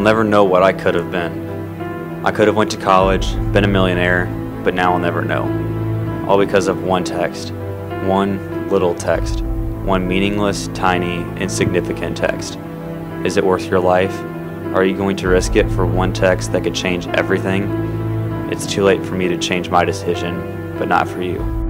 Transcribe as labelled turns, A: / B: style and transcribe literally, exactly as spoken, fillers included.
A: never know what I could have been. I could have went to college, been a millionaire, but now I'll never know. All because of one text. One little text. One meaningless, tiny, insignificant text. Is it worth your life? Are you going to risk it for one text that could change everything? It's too late for me to change my decision, but not for you.